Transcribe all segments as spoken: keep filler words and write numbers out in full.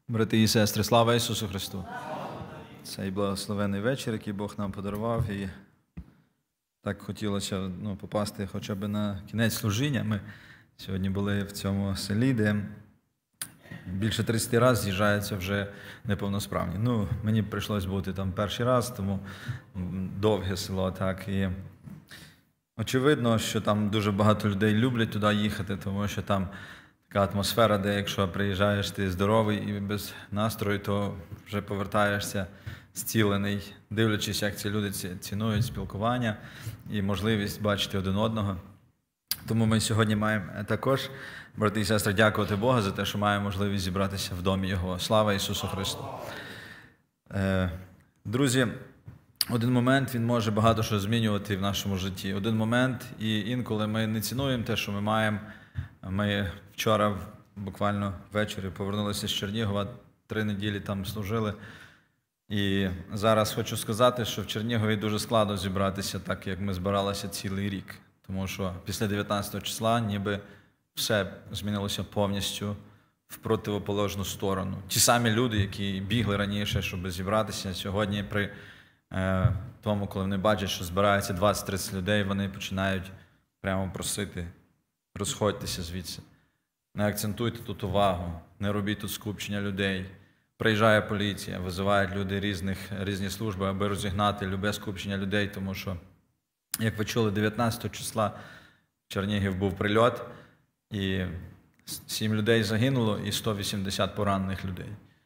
Брати і сестри, слава Ісусу Христу! Цей благословений вечір, який Бог нам подарував, і так хотілося ну, попасти хоча б на кінець служіння. Ми сьогодні були в цьому селі, де більше тридцять разів з'їжджаються вже неповносправні. Ну, мені прийшлось бути там перший раз, тому довге село, так, і очевидно, що там дуже багато людей люблять туди їхати, тому що там така атмосфера, де якщо приїжджаєш, ти здоровий і без настрою, то вже повертаєшся зцілений, дивлячись, як ці люди цінують спілкування і можливість бачити один одного. Тому ми сьогодні маємо також, брати і сестри, дякувати Богу за те, що маємо можливість зібратися в домі Його. Слава Ісусу Христу! Друзі, один момент, він може багато що змінювати в нашому житті. Один момент, і інколи ми не цінуємо те, що ми маємо. Ми вчора, буквально ввечері, повернулися з Чернігова, три неділі там служили. І зараз хочу сказати, що в Чернігові дуже складно зібратися так, як ми збиралися цілий рік. Тому що після дев'ятнадцятого числа ніби все змінилося повністю в противоположну сторону. Ті самі люди, які бігли раніше, щоб зібратися, сьогодні при е, тому, коли вони бачать, що збирається двадцять-тридцять людей, вони починають прямо просити: розходьтеся звідси, не акцентуйте тут увагу, не робіть тут скупчення людей. Приїжджає поліція, визивають люди різних, різні служби, аби розігнати любе скупчення людей, тому що, як ви чули, дев'ятнадцятого числа в Чернігів був прильот, і сім людей загинуло, і сто вісімдесят поранених людей.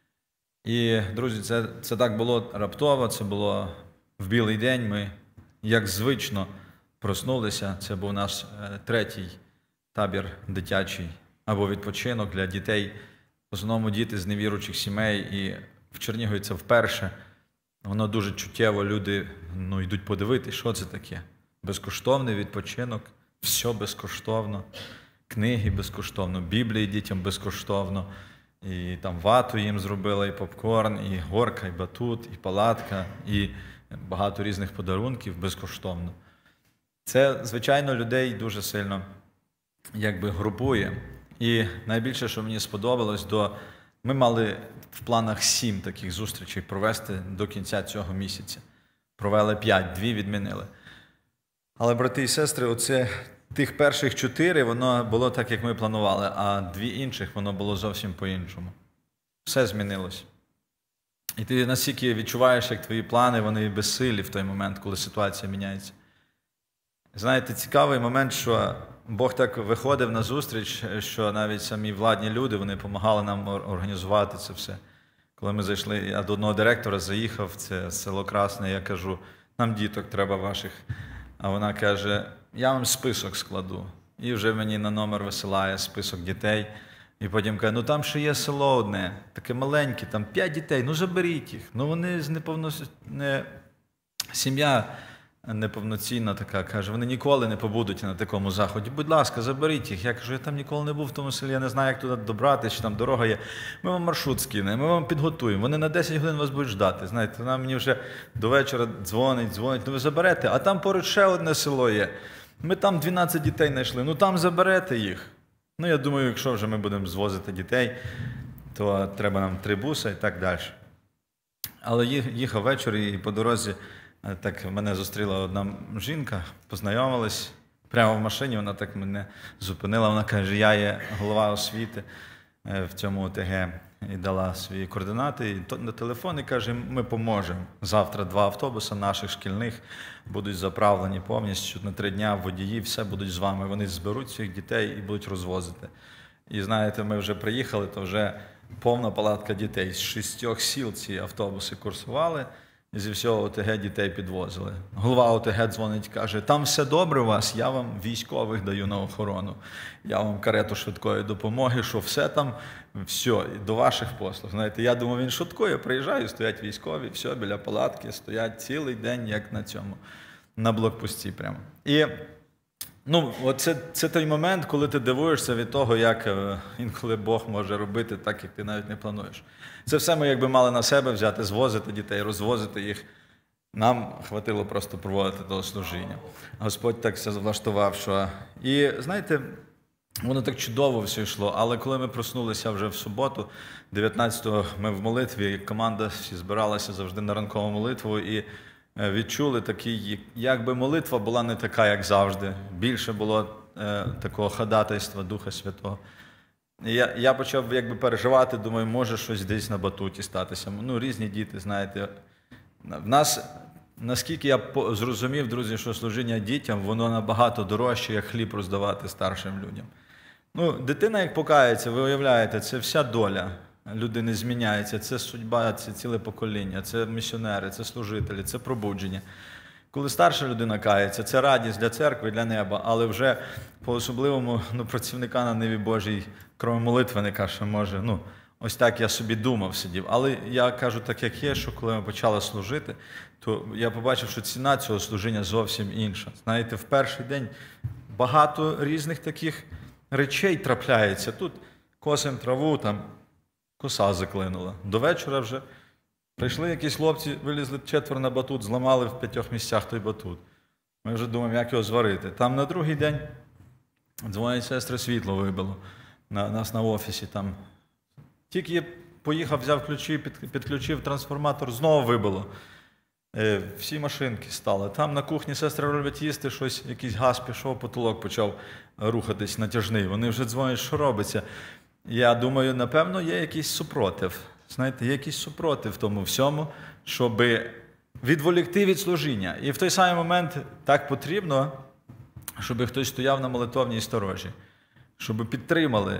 І, друзі, це, це так було раптово, це було в білий день. Ми, як звично, проснулися. Це був наш е, третій табір дитячий або відпочинок для дітей. В основному діти з невіруючих сімей, і в Чернігові це вперше. Воно дуже чуттєво, люди ну, йдуть подивитися, що це таке. Безкоштовний відпочинок, все безкоштовно, книги безкоштовно, Біблії дітям безкоштовно, і там вату їм зробили, і попкорн, і горка, і батут, і палатка, і багато різних подарунків безкоштовно. Це, звичайно, людей дуже сильно якби групує. І найбільше, що мені сподобалось, до... ми мали в планах сім таких зустрічей провести до кінця цього місяця. Провели п'ять, дві відмінили. Але, брати і сестри, оце тих перших чотири, воно було так, як ми планували, а дві інших, воно було зовсім по-іншому. Все змінилось. І ти настільки відчуваєш, як твої плани, вони безсилі в той момент, коли ситуація міняється. Знаєте, цікавий момент, що Бог так виходив на зустріч, що навіть самі владні люди, вони допомагали нам організувати це все. Коли ми зайшли, я до одного директора заїхав, це село Красне, я кажу: нам діток треба ваших. А вона каже: я вам список складу. І вже мені на номер висилає список дітей. І потім каже: ну там ще є село одне, таке маленьке, там п'ять дітей, ну заберіть їх. Ну вони з неповнос... не... сім'я неповноцінна така, каже, вони ніколи не побудуть на такому заході. Будь ласка, заберіть їх. Я кажу: я там ніколи не був в тому селі, я не знаю, як туди добратися, чи там дорога є. Ми вам маршрут скинемо, ми вам підготуємо. Вони на десять годин вас будуть ждати. Знаєте, вона мені вже до вечора дзвонить, дзвонить, ну ви заберете, а там поруч ще одне село є. Ми там дванадцять дітей знайшли, ну там заберете їх. Ну я думаю, якщо вже ми будемо звозити дітей, то треба нам три буси і так далі. Але їхав ввечері і по дорозі так мене зустріла одна жінка, познайомилась, прямо в машині, вона так мене зупинила, вона каже: я є голова освіти в цьому ОТГ, і дала свої координати, і на телефон, і каже: ми поможемо. Завтра два автобуси наших шкільних будуть заправлені повністю на три дня, водії, все будуть з вами. Вони зберуть цих дітей і будуть розвозити. І знаєте, ми вже приїхали, то вже повна палатка дітей. З шістьох сіл ці автобуси курсували, і зі всього ОТГ дітей підвозили. Голова ОТГ дзвонить, каже: там все добре у вас, я вам військових даю на охорону, я вам карету швидкої допомоги, що все там, все, до ваших послуг. Знаєте, я думав, він шуткує, приїжджаю, стоять військові, все, біля палатки, стоять цілий день, як на цьому, на блокпості прямо. І ну, оце, це той момент, коли ти дивуєшся від того, як інколи Бог може робити так, як ти навіть не плануєш. Це все ми якби мали на себе взяти, звозити дітей, розвозити їх. Нам хватило просто проводити того служіння. Господь так все влаштував, що... І, знаєте, Воно так чудово все йшло, але коли ми проснулися вже в суботу, дев'ятнадцятого ми в молитві, команда всі збиралася завжди на ранкову молитву і відчули такий, якби молитва була не така, як завжди. Більше було е, такого ходатайства Духа Святого. І я, я почав якби переживати, думаю, може щось десь на батуті статися. Ну, різні діти, знаєте. В нас, наскільки я зрозумів, друзі, що служіння дітям, воно набагато дорожче, як хліб роздавати старшим людям. Ну, дитина, як покається, ви уявляєте, це вся доля людини зміняється, це судьба, це ціле покоління, це місіонери, це служителі, це пробудження. Коли старша людина кається, це радість для церкви, для неба, але вже по-особливому ну, працівника на ниві Божій, крім молитвенника, що може, ну, ось так я собі думав, сидів. Але я кажу так, як є, що коли ми почали служити, то я побачив, що ціна цього служіння зовсім інша. Знаєте, в перший день багато різних таких речей трапляється. Тут косим траву, там коса заклинула. До вечора вже прийшли якісь хлопці, вилізли четверо на батут, зламали в п'ятьох місцях той батут. Ми вже думаємо, як його зварити. Там на другий день дзвонять сестри, світло вибило на нас на офісі. Там. Тільки поїхав, взяв ключі, під, підключив трансформатор, знову вибило. Е, всі машинки стали. Там на кухні сестри роблять їсти, щось, якийсь газ пішов, потолок почав рухатись натяжний. Вони вже дзвонять, що робиться. Я думаю, напевно, є якийсь супротив. Знаєте, є якийсь супротив в тому всьому, щоб відволікти від служіння. І в той самий момент так потрібно, щоб хтось стояв на молитовній сторожі, щоб підтримали.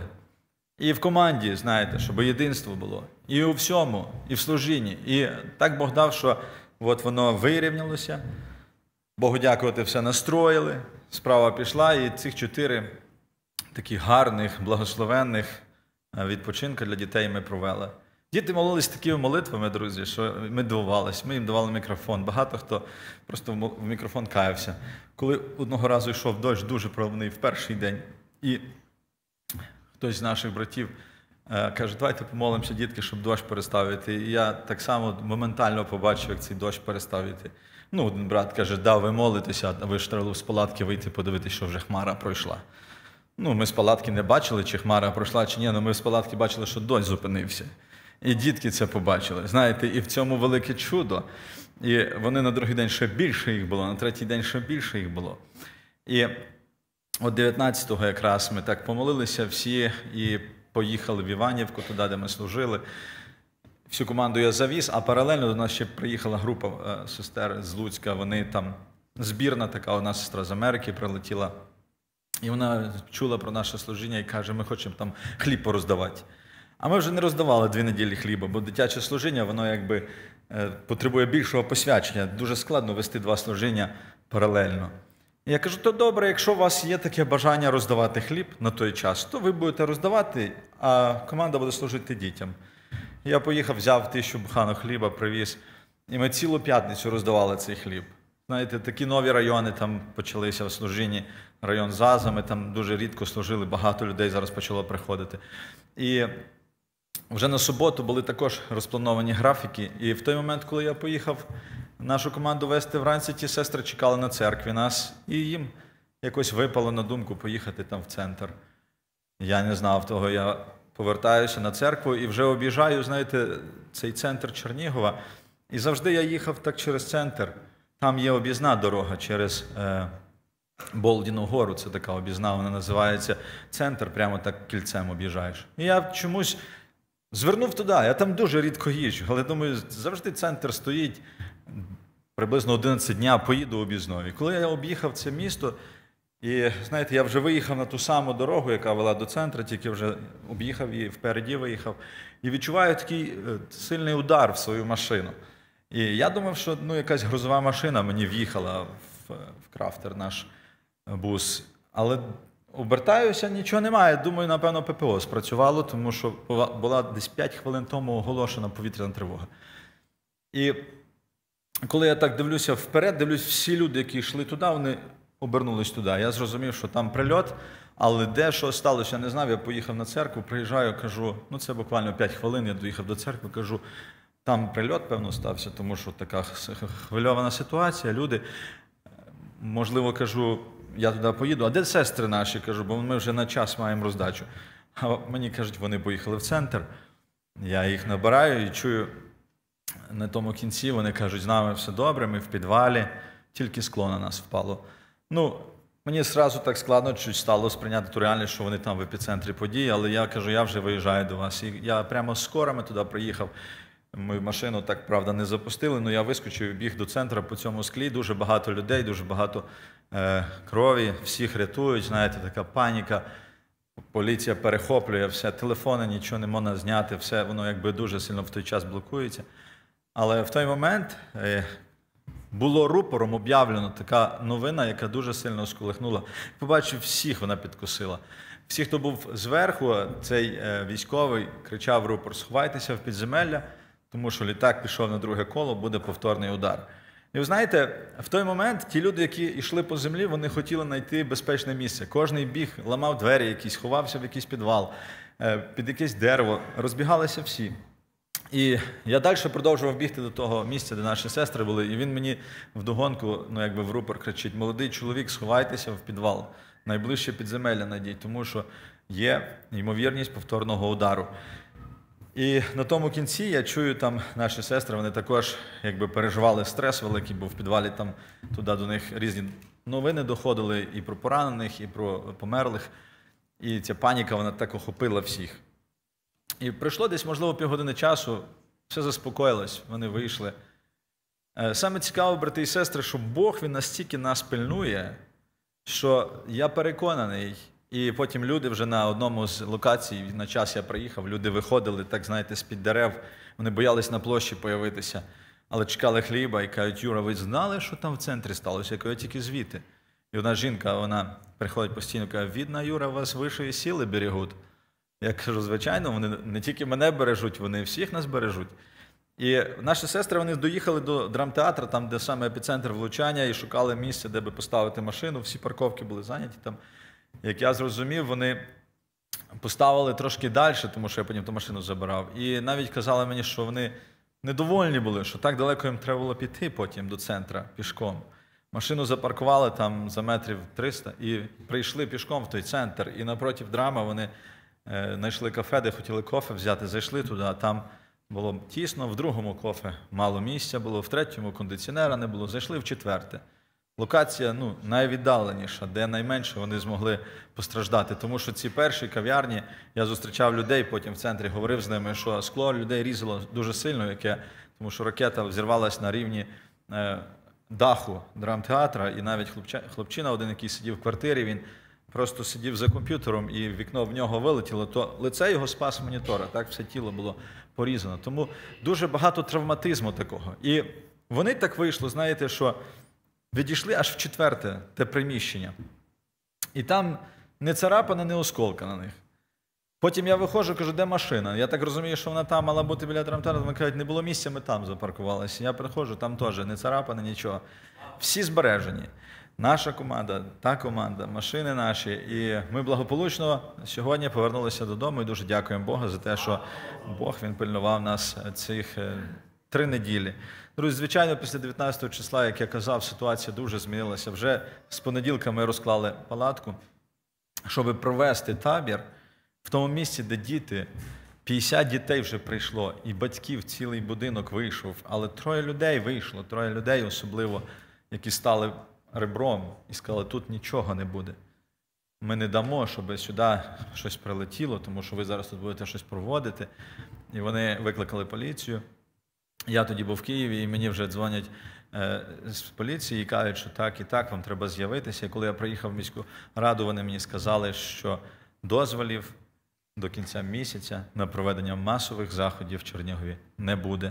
І в команді, знаєте, щоб єдинство було. І у всьому, і в служінні. І так Бог дав, що от воно вирівнялося, Богу дякувати, все настроїли, справа пішла, і цих чотири таких гарних, благословенних відпочинка для дітей ми провели. Діти молились такими молитвами, друзі, що ми дивувалися. Ми їм давали мікрофон. Багато хто просто в мікрофон каявся. Коли одного разу йшов дощ дуже проливний в перший день, і хтось з наших братів каже, давайте помолимося, дітки, щоб дощ перестав йти. І я так само моментально побачив, як цей дощ перестав йти. Ну, один брат каже, да, ви молитеся, а ви ж треба з палатки вийти, подивитися, що вже хмара пройшла. Ну, ми з палатки не бачили, чи хмара пройшла, чи ні, але ми з палатки бачили, що дощ зупинився. І дітки це побачили. Знаєте, і в цьому велике чудо. І вони на другий день ще більше їх було, на третій день ще більше їх було. І от дев'ятнадцятого якраз ми так помолилися всі і поїхали в Іванівку, туди, де ми служили. Всю команду я завіз, а паралельно до нас ще приїхала група сестер з Луцька. Вони там, збірна така, одна сестра з Америки прилетіла. І вона чула про наше служіння і каже, ми хочемо там хліб пороздавати. А ми вже не роздавали дві неділі хліба, бо дитяче служіння, воно якби потребує більшого посвячення. Дуже складно вести два служіння паралельно. І я кажу, то добре, якщо у вас є таке бажання роздавати хліб на той час, то ви будете роздавати, а команда буде служити дітям. Я поїхав, взяв тисячу буханок хліба, привіз, і ми цілу п'ятницю роздавали цей хліб. Знаєте, такі нові райони там почалися в служінні, район Заза, ми там дуже рідко служили, багато людей зараз почало приходити. І вже на суботу були також розплановані графіки, і в той момент, коли я поїхав нашу команду вести вранці, ті сестри чекали на церкві нас, і їм якось випало на думку поїхати там в центр. Я не знав того, я повертаюся на церкву і вже об'їжджаю, знаєте, цей центр Чернігова, і завжди я їхав так через центр. Там є об'їзна дорога через е, Болдіну гору, це така об'їзна, вона називається центр, прямо так кільцем об'їжджаєш. І я чомусь звернув туди, я там дуже рідко їжджу, але думаю, завжди центр стоїть, приблизно одинадцять дня поїду об'їзною. І коли я об'їхав це місто, і, знаєте, я вже виїхав на ту саму дорогу, яка вела до центру, тільки вже об'їхав і впереді виїхав, і відчуваю такий сильний удар в свою машину. І я думав, що ну, якась грузова машина мені в'їхала в, в крафтер наш бус. Але обертаюся, нічого немає. Думаю, напевно, ППО спрацювало, тому що була десь п'ять хвилин тому оголошена повітряна тривога. І коли я так дивлюся вперед, дивлюсь, всі люди, які йшли туди, вони обернулись туди. Я зрозумів, що там прильот, але де, що сталося, я не знав. Я поїхав на церкву, приїжджаю, кажу, ну це буквально п'ять хвилин, я доїхав до церкви, кажу, там прильот, певно, стався, тому що така хвильована ситуація. Люди, можливо, кажу, я туди поїду, а де сестри наші? Кажу, бо ми вже на час маємо роздачу. А мені кажуть, вони поїхали в центр. Я їх набираю і чую на тому кінці, вони кажуть, з нами все добре, ми в підвалі, тільки скло на нас впало. Ну, мені одразу так складно чуть стало сприйняти ту реальність, що вони там в епіцентрі події, але я кажу, я вже виїжджаю до вас. І я прямо з скорами туди приїхав. Мою машину так, правда, не запустили, але я вискочив і біг до центру по цьому склі. Дуже багато людей, дуже багато е, крові, всіх рятують, знаєте, така паніка. Поліція перехоплює все, телефони, нічого не можна зняти, все воно якби дуже сильно в той час блокується. Але в той момент е, було рупором об'явлено така новина, яка дуже сильно сколихнула. Побачив, всіх вона підкосила. Всі, хто був зверху, цей е, військовий кричав рупор: сховайтеся в підземелля, тому що літак пішов на друге коло, буде повторний удар. І ви знаєте, в той момент ті люди, які йшли по землі, вони хотіли знайти безпечне місце. Кожний біг, ламав двері якісь, ховався в якийсь підвал, під якесь дерево, розбігалися всі. І я далі продовжував бігти до того місця, де наші сестри були, і він мені вдогонку, ну якби в рупор кричить: молодий чоловік, сховайтеся в підвал, найближче підземелля знайдіть, тому що є ймовірність повторного удару. І на тому кінці я чую, там наші сестри, вони також якби переживали стрес великий, бо в підвалі там туди до них різні новини доходили і про поранених, і про померлих. І ця паніка, вона так охопила всіх. І пройшло десь, можливо, півгодини часу, все заспокоїлось, вони вийшли. Саме цікаво, брати і сестри, що Бог, Він настільки нас пильнує, що я переконаний. І потім люди вже на одному з локацій, на час я приїхав, люди виходили, так знаєте, з-під дерев, вони боялись на площі появитися, але чекали хліба і кажуть: Юра, ви знали, що там в центрі сталося? Я кажу: тільки звідти. І одна жінка, вона приходить постійно, каже: видно, Юра, вас вищої сили берегуть. Я кажу: звичайно, вони не тільки мене бережуть, вони всіх нас бережуть. І наші сестри, вони доїхали до драмтеатру, там, де саме епіцентр влучання, і шукали місце, де би поставити машину, всі парковки були зайняті там. Як я зрозумів, вони поставили трошки далі, тому що я потім ту машину забирав. І навіть казали мені, що вони недовольні були, що так далеко їм треба було піти потім до центра пішком. Машину запаркували там за метрів триста і прийшли пішком в той центр. І напроти драма вони е, знайшли кафе, де хотіли кофе взяти, зайшли туди, а там було тісно, в другому кофе мало місця було, в третьому кондиціонера не було, зайшли в четверте. Локація, ну, найвіддаленіша, де найменше вони змогли постраждати. Тому що ці перші кав'ярні, я зустрічав людей, потім в центрі говорив з ними, що скло людей різало дуже сильно, яке, тому що ракета взірвалась на рівні е, даху драмтеатра, і навіть хлопча, хлопчина один, який сидів в квартирі, він просто сидів за комп'ютером, і вікно в нього вилетіло, то лице його спас монітора, так все тіло було порізано. Тому дуже багато травматизму такого. І вони так вийшло, знаєте, що відійшли аж в четверте те приміщення. І там не царапина, не осколка на них. Потім я виходжу, кажу: де машина? Я так розумію, що вона там мала бути біля драмтеатру. Вони кажуть: не було місця, ми там запаркувалися. Я приходжу, там теж не царапина, нічого. Всі збережені. Наша команда, та команда, машини наші. І ми благополучно сьогодні повернулися додому. І дуже дякуємо Богу за те, що Бог, Він пильнував нас цих три неділі. Друзі, звичайно, після дев'ятнадцятого числа, як я казав, ситуація дуже змінилася. Вже з понеділка ми розклали палатку, щоб провести табір в тому місці, де діти, п'ятдесят дітей вже прийшло, і батьків цілий будинок вийшов, але троє людей вийшло, троє людей особливо, які стали ребром і сказали: тут нічого не буде. Ми не дамо, щоб сюди щось прилетіло, тому що ви зараз тут будете щось проводити. І вони викликали поліцію. Я тоді був в Києві, і мені вже дзвонять е, з поліції і кажуть, що так і так, вам треба з'явитися. І коли я приїхав в міську раду, вони мені сказали, що дозволів до кінця місяця на проведення масових заходів в Чернігові не буде.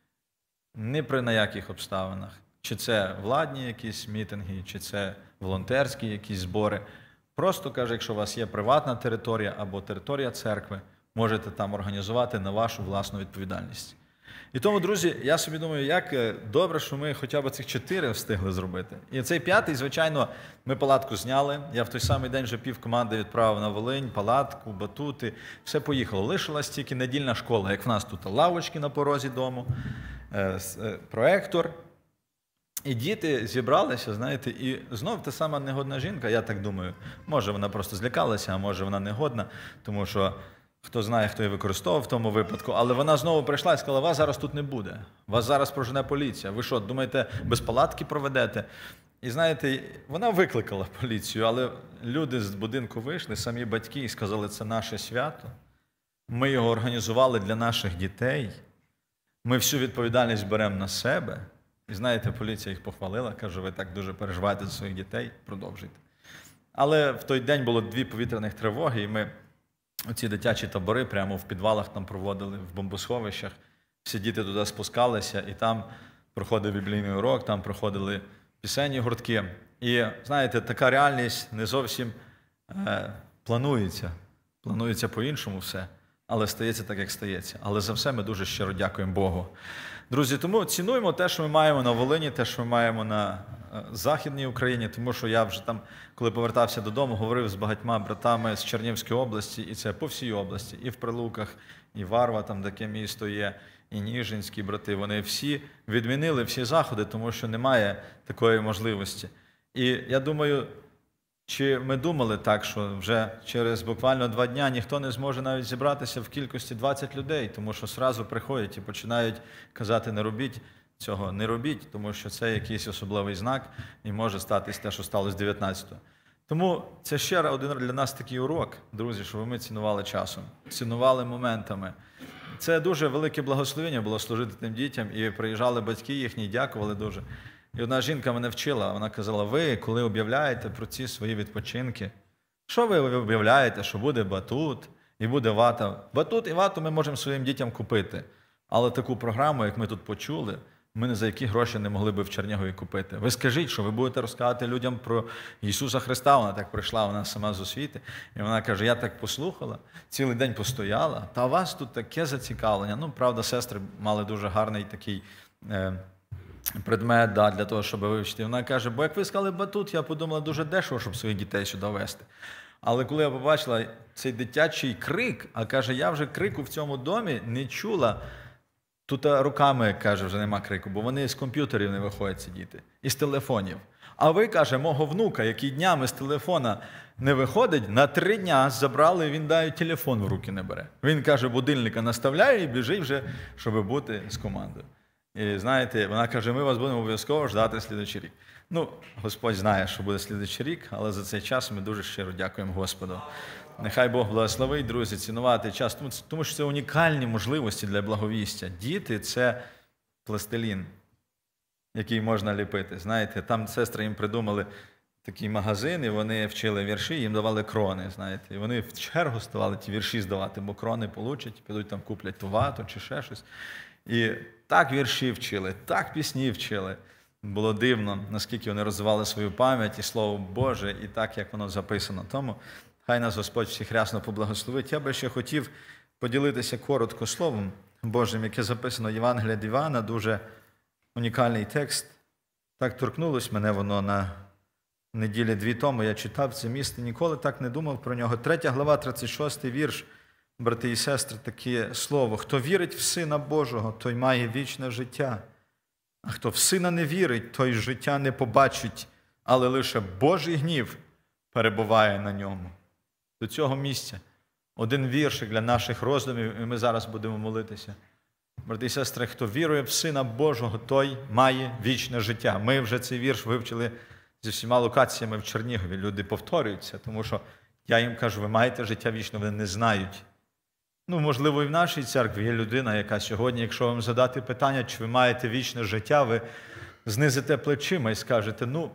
Ні при на яких обставинах. Чи це владні якісь мітинги, чи це волонтерські якісь збори. Просто, каже, якщо у вас є приватна територія або територія церкви, можете там організувати на вашу власну відповідальність. І тому, друзі, я собі думаю, як добре, що ми хоча б цих чотири встигли зробити. І цей п'ятий, звичайно, ми палатку зняли. Я в той самий день вже пів команди відправив на Волинь, палатку, батути. Все поїхало. Лишилась тільки недільна школа, як в нас тут лавочки на порозі дому, проектор. І діти зібралися, знаєте, і знов та сама негодна жінка, я так думаю, може вона просто злякалася, а може вона негодна, тому що хто знає, хто її використовував в тому випадку, але вона знову прийшла і сказала, вас зараз тут не буде, вас зараз прожене поліція, ви що, думаєте, без палатки проведете? І знаєте, вона викликала поліцію, але люди з будинку вийшли, самі батьки, і сказали, це наше свято, ми його організували для наших дітей, ми всю відповідальність беремо на себе. І знаєте, поліція їх похвалила, каже, ви так дуже переживаєте за своїх дітей, продовжуйте. Але в той день було дві повітряних тривоги, і ми оці дитячі табори прямо в підвалах там проводили, в бомбосховищах. Всі діти туди спускалися, і там проходив біблійний урок, там проходили пісенні гуртки. І, знаєте, така реальність не зовсім е, планується. Планується по-іншому все, але стається так, як стається. Але за все ми дуже щиро дякуємо Богу. Друзі, тому цінуємо те, що ми маємо на Волині, те, що ми маємо на Західній Україні, тому що я вже там, коли повертався додому, говорив з багатьма братами з Чернігівської області, і це по всій області, і в Прилуках, і Варва, там таке місто є, і Ніжинські брати, вони всі відмінили всі заходи, тому що немає такої можливості. І я думаю, чи ми думали так, що вже через буквально два дня ніхто не зможе навіть зібратися в кількості двадцять людей, тому що одразу приходять і починають казати, не робіть цього, не робіть, тому що це якийсь особливий знак і може статись те, що сталося дев'ятнадцятого. Тому це ще один для нас такий урок, друзі, щоб ми цінували часом, цінували моментами. Це дуже велике благословення було служити тим дітям, і приїжджали батьки їхні, дякували дуже. І одна жінка мене вчила, вона казала, ви, коли об'являєте про ці свої відпочинки, що ви об'являєте, що буде батут і буде вата? Батут і вату ми можемо своїм дітям купити, але таку програму, як ми тут почули, ми не за які гроші не могли би в Чернігові купити. Ви скажіть, що ви будете розказувати людям про Ісуса Христа. Вона так прийшла, вона сама з освіти. І вона каже, я так послухала, цілий день постояла, та у вас тут таке зацікавлення. Ну, правда, сестри мали дуже гарний такий е, предмет да, для того, щоб вивчити. Вона каже, бо як ви сказали батут, я подумала, дуже дешево, щоб своїх дітей сюди вести. Але коли я побачила цей дитячий крик, а каже, я вже крику в цьому домі не чула. Тут руками, каже, вже нема крику, бо вони з комп'ютерів не виходять ці діти, і з телефонів. А ви, каже, мого внука, який днями з телефона не виходить, на три дня забрали, він навіть телефон в руки не бере. Він, каже, будильника наставляє і біжить вже, щоб бути з командою. І знаєте, вона каже, ми вас будемо обов'язково ждати слідуючий рік. Ну, Господь знає, що буде слідуючий рік, але за цей час ми дуже щиро дякуємо Господу. Нехай Бог благословить, друзі, цінувати час, тому що це унікальні можливості для благовістя. Діти – це пластилін, який можна ліпити. Знаєте, там сестри їм придумали такий магазин, і вони вчили вірші, їм давали крони, знаєте. І вони в чергу ставали ті вірші здавати, бо крони получать, підуть там куплять ту вату чи ще щось. І так вірші вчили, так пісні вчили. Було дивно, наскільки вони розвивали свою пам'ять і Слово Боже, і так, як воно записано. Тому хай нас Господь всіх рясно поблагословить. Я би ще хотів поділитися коротко Словом Божим, яке записано в Євангелії від Івана, дуже унікальний текст. Так торкнулось мене воно на неділі дві тому. Я читав це місце, ніколи так не думав про нього. Третя глава, тридцять шостий вірш, брати і сестри, таке слово. Хто вірить в Сина Божого, той має вічне життя. А хто в Сина не вірить, той життя не побачить, але лише Божий гнів перебуває на ньому. До цього місця один віршик для наших роздумів, і ми зараз будемо молитися. Брати і сестри, хто вірує в Сина Божого, той має вічне життя. Ми вже цей вірш вивчили зі всіма локаціями в Чернігові. Люди повторюються, тому що я їм кажу, ви маєте життя вічне, вони не знають. Ну, можливо, і в нашій церкві є людина, яка сьогодні, якщо вам задати питання, чи ви маєте вічне життя, ви знизите плечима і скажете, ну,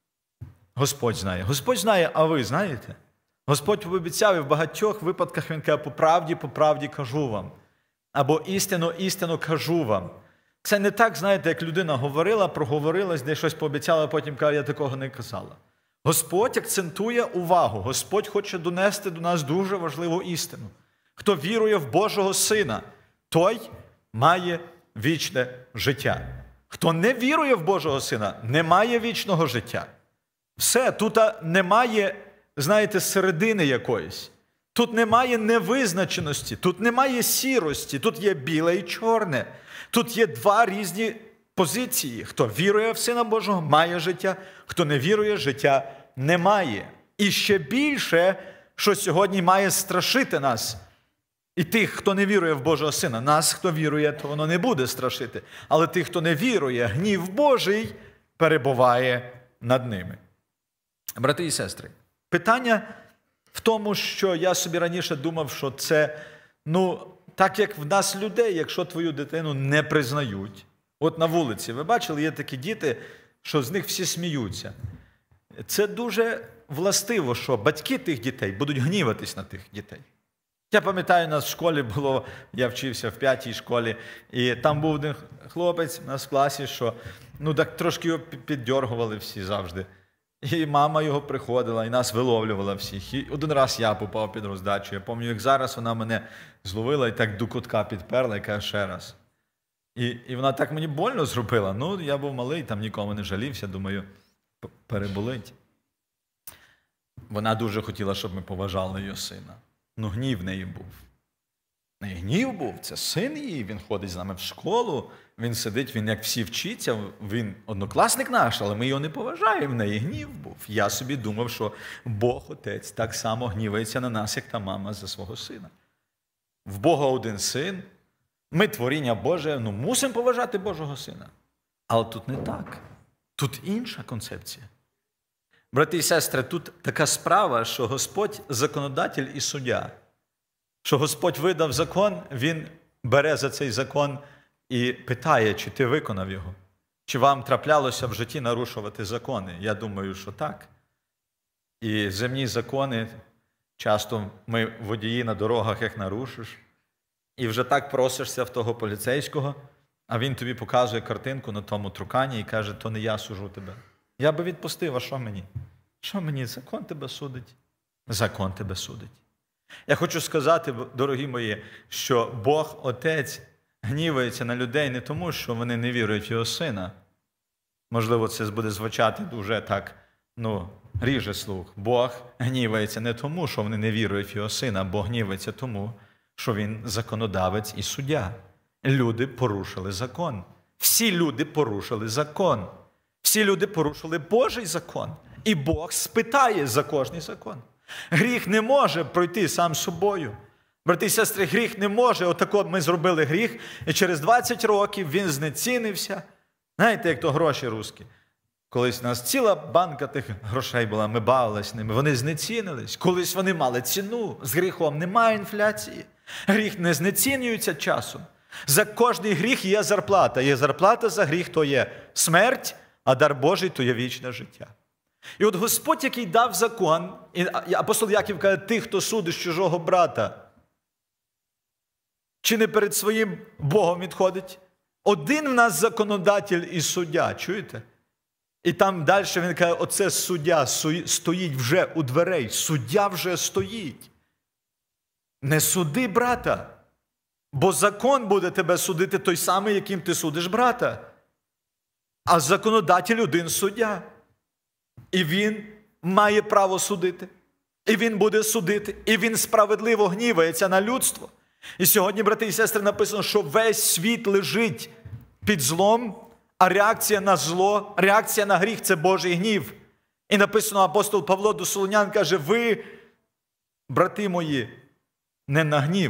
Господь знає. Господь знає, а ви знаєте? Господь пообіцяв, і в багатьох випадках Він каже, по правді, по правді кажу вам. Або істину, істину кажу вам. Це не так, знаєте, як людина говорила, проговорилась, де щось пообіцяла, а потім каже, я такого не казала. Господь акцентує увагу. Господь хоче донести до нас дуже важливу істину. Хто вірує в Божого Сина, той має вічне життя. Хто не вірує в Божого Сина, не має вічного життя. Все, тут немає, знаєте, середини якоїсь. Тут немає невизначеності, тут немає сірості, тут є біле і чорне. Тут є два різні позиції. Хто вірує в Сина Божого, має життя, хто не вірує, життя не має. І ще більше, що сьогодні має страшити нас, і тих, хто не вірує в Божого Сина. Нас, хто вірує, то воно не буде страшити. Але тих, хто не вірує, гнів Божий перебуває над ними. Брати і сестри, питання в тому, що я собі раніше думав, що це, ну, так як в нас людей, якщо твою дитину не признають. От на вулиці, ви бачили, є такі діти, що з них всі сміються. Це дуже властиво, що батьки тих дітей будуть гніватись на тих дітей. Я пам'ятаю, у нас в школі було, я вчився в п'ятій школі, і там був один хлопець у нас в класі, що, ну, так трошки його піддьоргували всі завжди. І мама його приходила, і нас виловлювала всіх. І один раз я попав під роздачу. Я пам'ятаю, як зараз вона мене зловила і так до кутка підперла, і каже, ще раз. І, і вона так мені больно зробила. Ну, я був малий, там нікому не жалівся, думаю, переболить. Вона дуже хотіла, щоб ми поважали її сина. Ну, гнів в неї був. Не гнів був, це син її, він ходить з нами в школу, він сидить, він як всі вчиться, він однокласник наш, але ми його не поважаємо, в неї гнів був. Я собі думав, що Бог, Отець, так само гнівається на нас, як та мама за свого сина. В Бога один син, ми творіння Боже, ну мусимо поважати Божого сина. Але тут не так, тут інша концепція. Брати і сестри, тут така справа, що Господь законодатель і суддя. Що Господь видав закон, Він бере за цей закон і питає, чи ти виконав його. Чи вам траплялося в житті нарушувати закони? Я думаю, що так. І земні закони, часто ми водії на дорогах, як нарушиш, і вже так просишся в того поліцейського, а він тобі показує картинку на тому трукані і каже, то не я сужу тебе. Я би відпустив, а що мені? Що мені? Закон тебе судить. Закон тебе судить. Я хочу сказати, дорогі мої, що Бог, Отець, гнівається на людей не тому, що вони не вірують в Його Сина. Можливо, це буде звучати дуже так, ну, ріже слух. Бог гнівається не тому, що вони не вірують в Його Сина, Бог гнівається тому, що Він законодавець і суддя. Люди порушили закон. Всі люди порушили закон. Всі люди порушили Божий закон. І Бог спитає за кожний закон. Гріх не може пройти сам собою. Брати і сестри, гріх не може. Отако ми зробили гріх, і через двадцять років він знецінився. Знаєте, як то гроші русські. Колись у нас ціла банка тих грошей була, ми бавилися ними. Вони знецінились. Колись вони мали ціну. З гріхом немає інфляції. Гріх не знецінюється часом. За кожний гріх є зарплата. Є зарплата за гріх, то є смерть, а дар Божий – то є вічне життя. І от Господь, який дав закон, і апостол Яків каже, ти, хто судиш чужого брата, чи не перед своїм Богом відходить? Один в нас законодатель і суддя, чуєте? І там далі він каже, оце суддя стоїть вже у дверей, суддя вже стоїть. Не суди брата, бо закон буде тебе судити той самий, яким ти судиш брата. А законодатель один суддя. І він має право судити. І він буде судити. І він справедливо гнівається на людство. І сьогодні, брати і сестри, написано, що весь світ лежить під злом, а реакція на зло, реакція на гріх – це Божий гнів. І написано, апостол Павло до Солунян каже, ви, брати мої, не на гнів,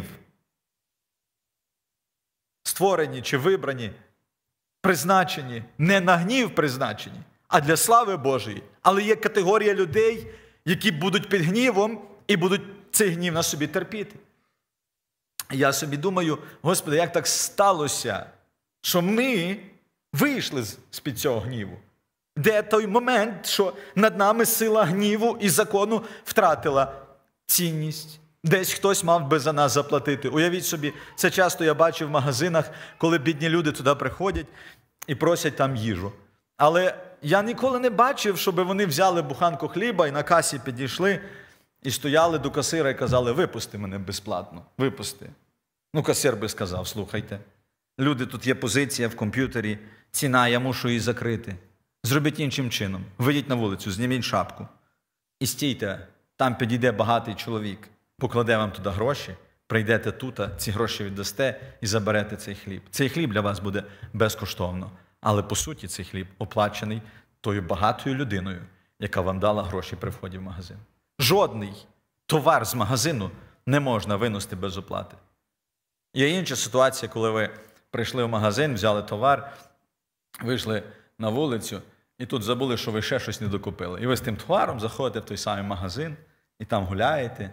створені чи вибрані, призначені, не на гнів призначені, а для слави Божої. Але є категорія людей, які будуть під гнівом і будуть цей гнів на собі терпіти. Я собі думаю, Господи, як так сталося, що ми вийшли з-під цього гніву? Де той момент, що над нами сила гніву і закону втратила цінність? Десь хтось мав би за нас заплатити. Уявіть собі, це часто я бачу в магазинах, коли бідні люди туди приходять і просять там їжу. Але я ніколи не бачив, щоб вони взяли буханку хліба і на касі підійшли і стояли до касира і казали, випусти мене безплатно, випусти. Ну, касир би сказав, слухайте, люди, тут є позиція в комп'ютері, ціна, я мушу її закрити. Зробіть іншим чином. Вийдіть на вулицю, зніміть шапку і стійте, там підійде багатий чоловік, покладе вам туди гроші, прийдете тут, ці гроші віддасте і заберете цей хліб. Цей хліб для вас буде безкоштовно. Але по суті цей хліб оплачений тою багатою людиною, яка вам дала гроші при вході в магазин. Жодний товар з магазину не можна винести без оплати. Є інша ситуація, коли ви прийшли в магазин, взяли товар, вийшли на вулицю, і тут забули, що ви ще щось не докупили. І ви з тим товаром заходите в той самий магазин, і там гуляєте,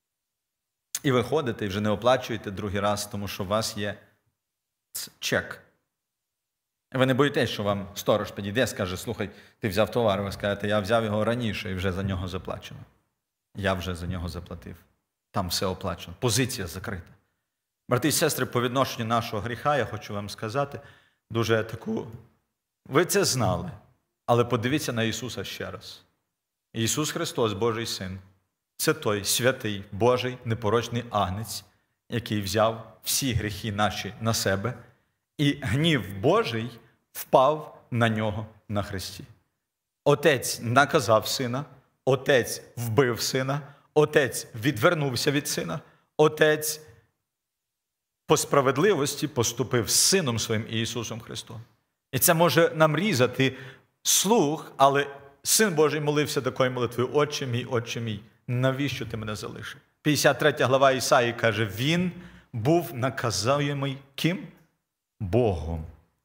і виходите, і вже не оплачуєте другий раз, тому що у вас є чек. Ви не боїтесь, що вам сторож підійде, скаже: слухай, ти взяв товар, ви скажете: я взяв його раніше і вже за нього заплачено. Я вже за нього заплатив. Там все оплачено. Позиція закрита. Брати і сестри, по відношенню нашого гріха, я хочу вам сказати дуже таку... Ви це знали, але подивіться на Ісуса ще раз. Ісус Христос, Божий Син, це той святий, Божий, непорочний агнець, який взяв всі гріхи наші на себе, і гнів Божий впав на нього на хресті. Отець наказав сина, отець вбив сина, отець відвернувся від сина, отець по справедливості поступив з Сином Своїм Ісусом Христом. І це може нам різати слух, але Син Божий молився такою молитвою: Отче мій, Отче мій, навіщо ти мене залишив? п'ятдесят третя глава Ісаї каже: Він був наказуємий ким? Богом.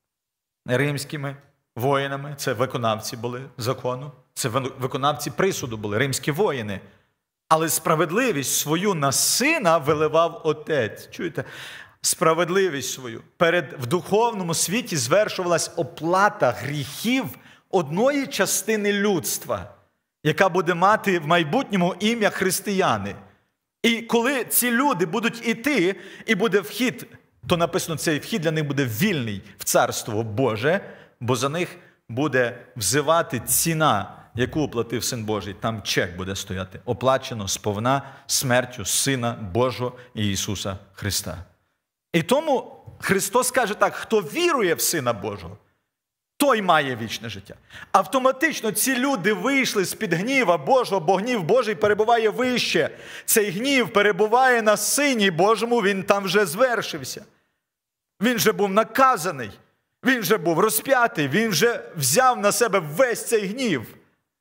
Римськими воїнами, це виконавці були закону, це виконавці присуду були, римські воїни. Але справедливість свою на сина виливав Отець. Чуєте? Справедливість свою. Перед, в духовному світі звершувалась оплата гріхів одної частини людства, яка буде мати в майбутньому ім'я християни. І коли ці люди будуть іти, і буде вхід, то написано, цей вхід для них буде вільний в Царство Боже, бо за них буде взивати ціна, яку оплатив Син Божий. Там чек буде стояти. Оплачено сповна смертю Сина Божого Ісуса Христа. І тому Христос каже так: хто вірує в Сина Божого, той має вічне життя. Автоматично ці люди вийшли з-під гніва Божого, бо гнів Божий перебуває вище. Цей гнів перебуває на Сині Божому, він там вже звершився. Він вже був наказаний, він вже був розп'ятий, він вже взяв на себе весь цей гнів.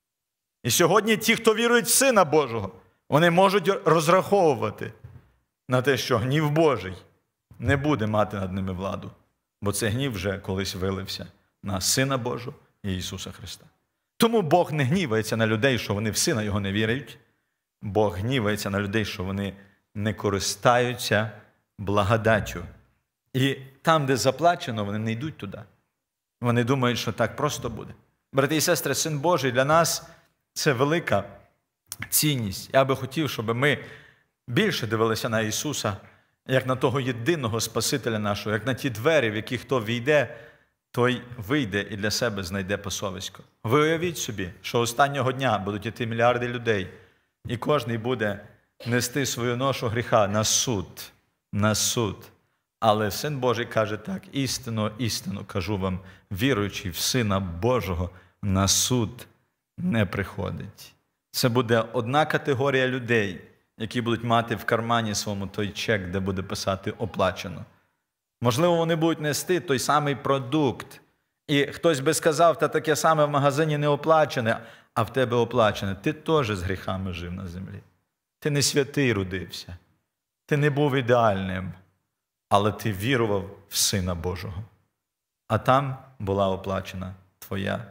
І сьогодні ті, хто вірують в Сина Божого, вони можуть розраховувати на те, що гнів Божий не буде мати над ними владу, бо цей гнів вже колись вилився на Сина Божого і Ісуса Христа. Тому Бог не гнівається на людей, що вони в Сина Його не вірять. Бог гнівається на людей, що вони не користаються благодаттю. І там, де заплачено, вони не йдуть туди. Вони думають, що так просто буде. Брати і сестри, Син Божий для нас – це велика цінність. Я би хотів, щоб ми більше дивилися на Ісуса, як на того єдиного Спасителя нашого, як на ті двері, в які хто війде, той вийде і для себе знайде пасовисько. Ви уявіть собі, що останнього дня будуть іти мільярди людей, і кожний буде нести свою ношу гріха на суд, на суд. Але Син Божий каже так: істинно, істинно кажу вам, віруючий в Сина Божого на суд не приходить. Це буде одна категорія людей, які будуть мати в кармані своєму той чек, де буде писати «оплачено». Можливо, вони будуть нести той самий продукт. І хтось би сказав: та таке саме в магазині не оплачене, а в тебе оплачене. Ти теж з гріхами жив на землі. Ти не святий родився. Ти не був ідеальним. Але ти вірував в Сина Божого. А там була оплачена твоя,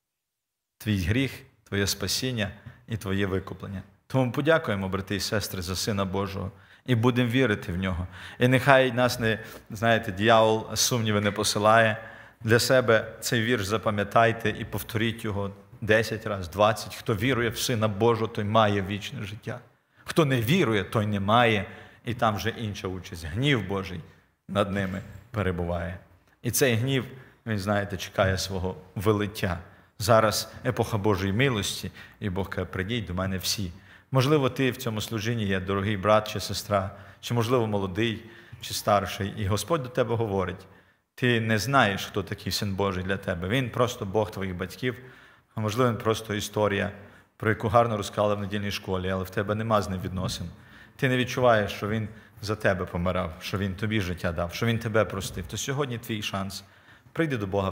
твій гріх, твоє спасіння і твоє викуплення. Тому подякуємо, брати і сестри, за Сина Божого. І будемо вірити в Нього. І нехай нас не, знаєте, дьявол сумніви не посилає. Для себе цей вірш запам'ятайте і повторіть його десять разів, двадцять. Хто вірує в Сина Божого, той має вічне життя. Хто не вірує, той не має. І там вже інша участь. Гнів Божий над ними перебуває. І цей гнів, він, знаєте, чекає свого вилиття. Зараз епоха Божої милості, і Бог каже: прийдіть до мене всі. Можливо, ти в цьому служінні є дорогий брат чи сестра, чи, можливо, молодий чи старший, і Господь до тебе говорить: ти не знаєш, хто такий Син Божий для тебе. Він просто Бог твоїх батьків, а можливо, він просто історія, про яку гарно розказали в недільній школі, але в тебе нема з ним відносин. Ти не відчуваєш, що він за тебе помирав, що він тобі життя дав, що він тебе простив. То сьогодні твій шанс. Прийди до Бога